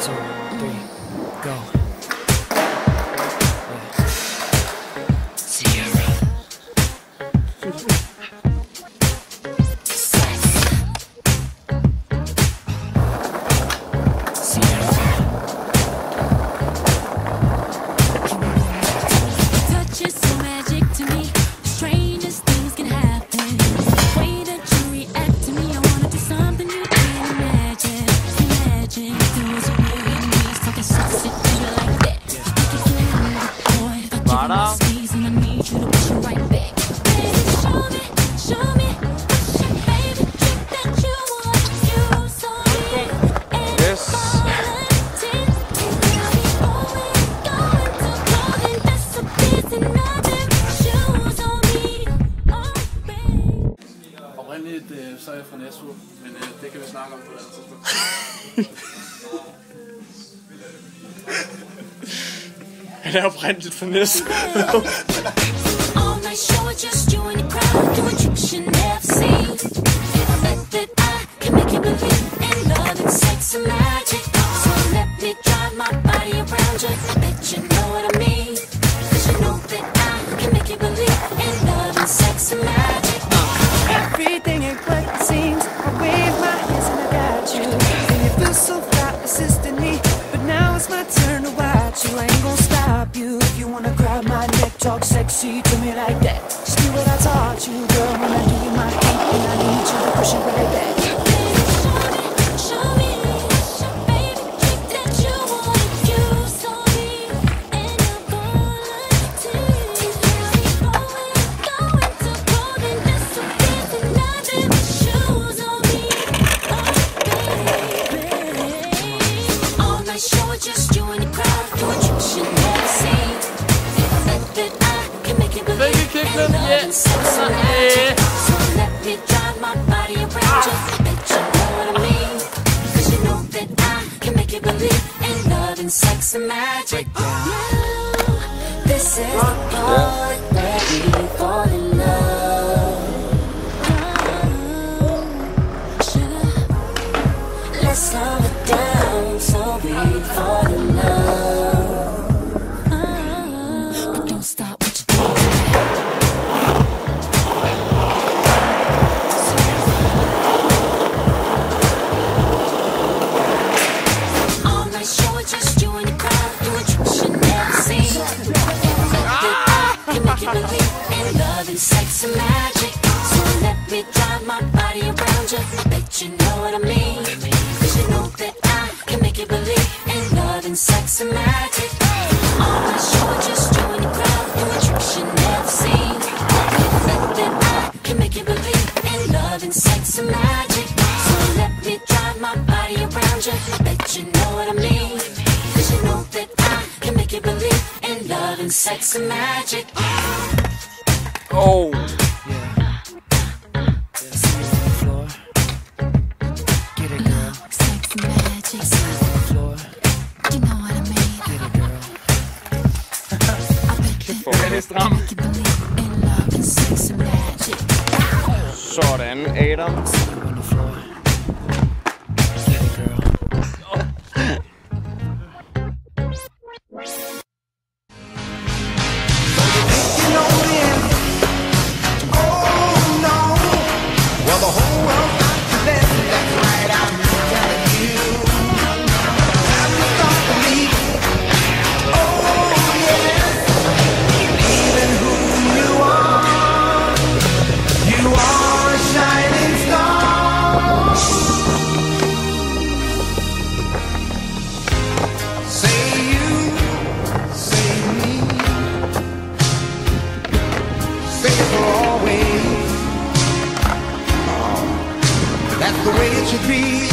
2, 3, go. Sierra. Oprindeligt så er jeg fra Næstved, men det kan vi snakke om på et andet tidspunkt. Han er oprindeligt fra Næstved. Everything ain't what it seems. I wave my hands and I got you. And you feel so fly assisting me. But now it's my turn to watch you. I ain't gon' stop you. If you wanna grab my neck, talk sexy to me like that. Just do what I taught you, girl. When I give you my heat, and I need you to push it right back. Sex and magic. This is the part where we fall in love. Let's slow it down so we fall in love. But don't stop what you're doing. All night show it just you and the crowd doing tricks you never seen. Can make you believe in love and sex and magic. So let me drive my body around you. Bet you know what I mean. Cause you know that I can make you believe in love and sex and magic. All night show it just you and the crowd doing tricks you never seen. That I can make you believe in love and sex and magic. So let me drive my body around you. Bet you know what I mean. Cause you know that I can make you believe in love and sex and magic. Oh. Sådan, Adam. The way it should be.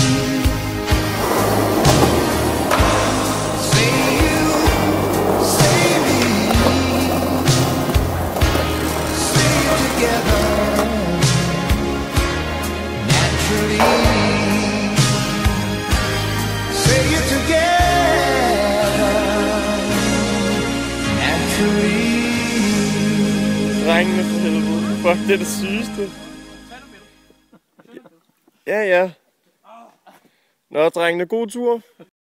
Say you, say me, say it together naturally. Say it together naturally. Drengene for helvede. Fuck, det er det sygeste. Ja, ja. Nå, drengene, god tur.